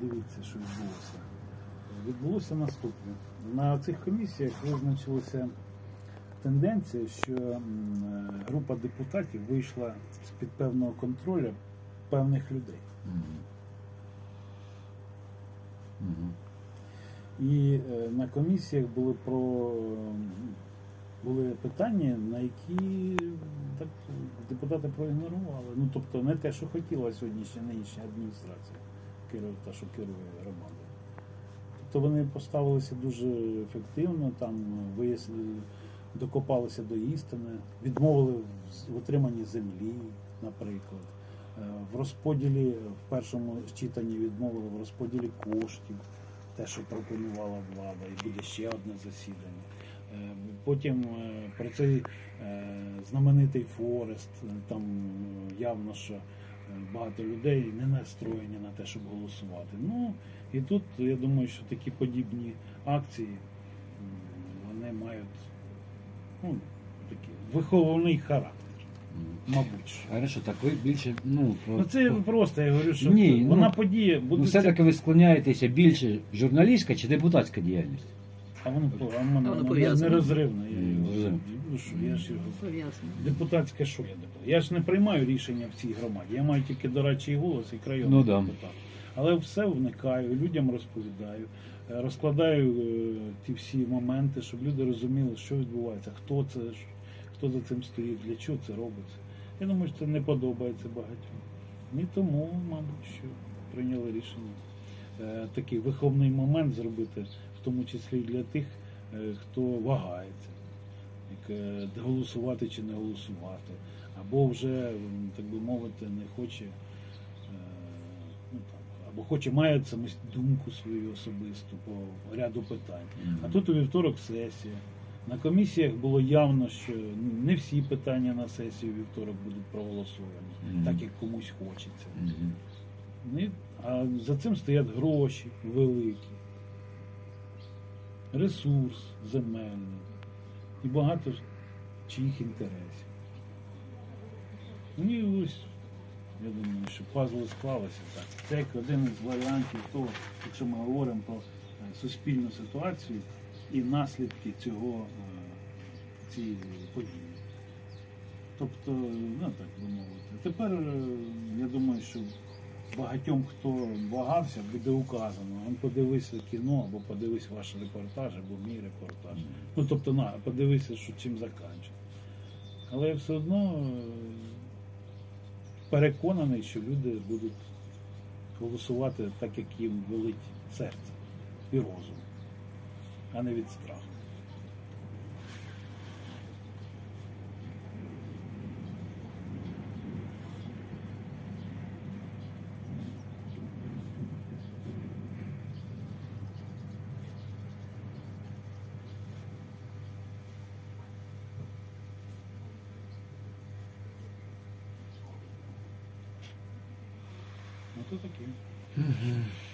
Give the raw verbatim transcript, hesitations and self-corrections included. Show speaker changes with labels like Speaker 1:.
Speaker 1: дивіться, що відбулося. Відбулося наступне. На цих комісіях визначилася тенденція, що група депутатів вийшла з-під певного контролю певних людей.
Speaker 2: Угу.
Speaker 1: І на комісіях були про були питання, на які так депутати проігнорували. Ну, тобто не те, що хотіла сьогоднішня нинішня адміністрація, та, що керує громадою. Тобто вони поставилися дуже ефективно, там вияснили, докопалися до істини, відмовили в отриманні землі, наприклад. В розподілі, в першому читанні відмовили в розподілі коштів, те, що пропонувала влада, і буде ще одне засідання. Потім про цей знаменитий Форест, там явно, що багато людей не настроєні на те, щоб голосувати. Ну, і тут, я думаю, що такі подібні акції, вони мають, ну, такий виховний характер. Мабуть.
Speaker 2: Хорошо, так ви більше, ну...
Speaker 1: Ну це
Speaker 2: по...
Speaker 1: просто, я говорю, що
Speaker 2: Ні,
Speaker 1: вона
Speaker 2: ну,
Speaker 1: подія... Буде...
Speaker 2: Ну, все-таки ви склоняєтеся більше журналістська чи депутатська діяльність?
Speaker 1: А воно, а воно, воно нерозривно. Я,
Speaker 2: mm.
Speaker 1: я, я ж депутатське що я депутат? Я ж не приймаю рішення в цій громаді. Я маю тільки дорадчий голос і крайонний
Speaker 2: ну, да.
Speaker 1: депутат. Але все вникаю, людям розповідаю, розкладаю е, ті всі моменти, щоб люди розуміли, що відбувається, хто це, хто за цим стоїть, для чого це робиться. Я думаю, що це не подобається багатьом. І тому, мабуть, що прийняли рішення е, такий виховний момент зробити, в тому числі і для тих, е, хто вагається, як, е, голосувати чи не голосувати, або вже, так би мовити, не хоче, е, ну, там, або хоче, має самось думку свою особисту по ряду питань. Mm-hmm. А тут у вівторок сесія. На комісіях було явно, що не всі питання на сесію вівторок будуть проголосовані, mm-hmm. так як комусь хочеться. Mm-hmm. А за цим стоять гроші великі, ресурс земельний і багато чиїх інтересів. Ну і ось, я думаю, що пазли склалися так. Це як один із варіантів того, якщо ми говоримо про суспільну ситуацію і наслідки цього, цієї події. Тобто, ну так би мовити. Тепер, я думаю, що багатьом, хто вагався, буде указано. Он подивися кіно, або подивись ваш репортаж, або мій репортаж. Ну, тобто, на, подивися, що чим закінчить. Але я все одно переконаний, що люди будуть голосувати так, як їм велить серце і розум, а не від страху. Ну, то таке.